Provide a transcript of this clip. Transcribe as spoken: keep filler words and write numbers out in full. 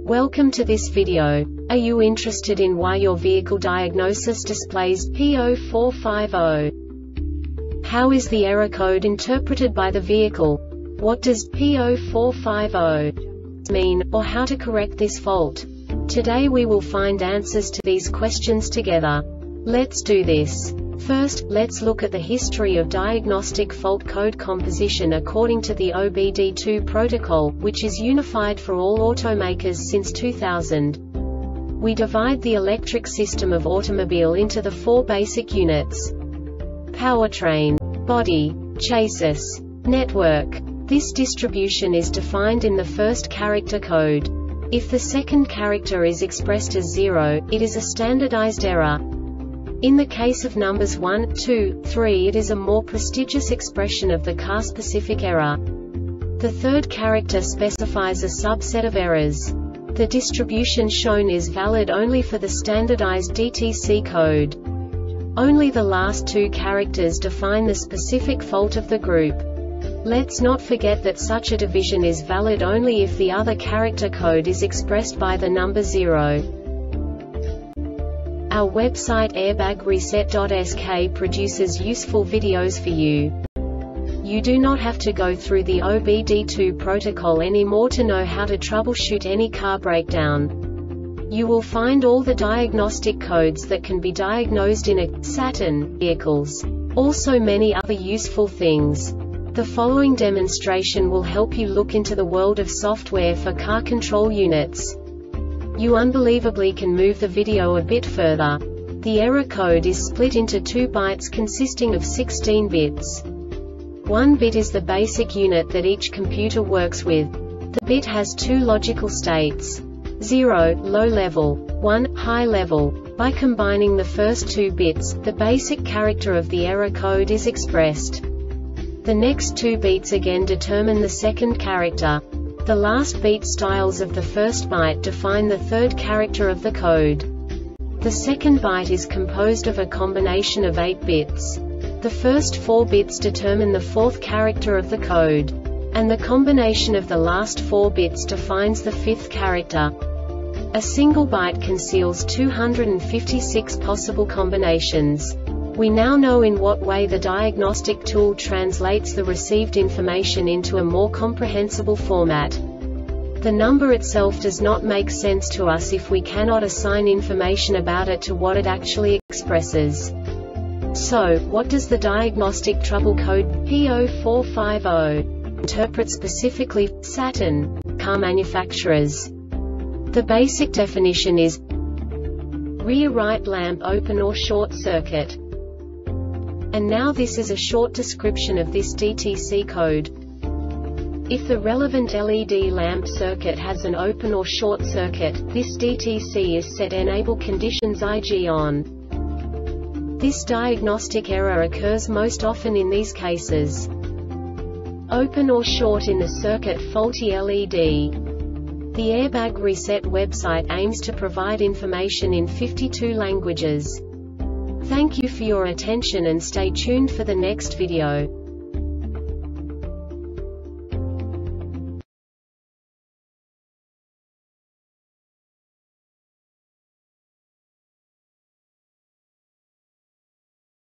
Welcome to this video. Are you interested in why your vehicle diagnosis displays P zero four five zero? How is the error code interpreted by the vehicle? What does P zero four five zero mean, or how to correct this fault? Today we will find answers to these questions together. Let's do this. First, let's look at the history of diagnostic fault code composition according to the O B D two protocol, which is unified for all automakers since two thousand. We divide the electric system of automobile into the four basic units: powertrain, body, chassis, network. This distribution is defined in the first character code. If the second character is expressed as zero, it is a standardized error. In the case of numbers one, two, three, it is a more prestigious expression of the car-specific error. The third character specifies a subset of errors. The distribution shown is valid only for the standardized D T C code. Only the last two characters define the specific fault of the group. Let's not forget that such a division is valid only if the other character code is expressed by the number zero. Our website airbag reset dot S K produces useful videos for you. You do not have to go through the O B D two protocol anymore to know how to troubleshoot any car breakdown. You will find all the diagnostic codes that can be diagnosed in a Saturn vehicles. Also many other useful things. The following demonstration will help you look into the world of software for car control units. You unbelievably can move the video a bit further. The error code is split into two bytes consisting of sixteen bits. One bit is the basic unit that each computer works with. The bit has two logical states: zero, low level, one, high level. By combining the first two bits, the basic character of the error code is expressed. The next two bits again determine the second character. The last beat styles of the first byte define the third character of the code. The second byte is composed of a combination of eight bits. The first four bits determine the fourth character of the code. And the combination of the last four bits defines the fifth character. A single byte conceals two hundred fifty-six possible combinations. We now know in what way the diagnostic tool translates the received information into a more comprehensible format. The number itself does not make sense to us if we cannot assign information about it to what it actually expresses. So, what does the diagnostic trouble code P zero four five zero interpret specifically for Saturn car manufacturers? The basic definition is rear right lamp open or short circuit. And now this is a short description of this D T C code. If the relevant L E D lamp circuit has an open or short circuit, this D T C is set enable conditions I G on. This diagnostic error occurs most often in these cases: open or short in the circuit, faulty L E D. The Airbag Reset website aims to provide information in fifty-two languages. Thank you for your attention and stay tuned for the next video.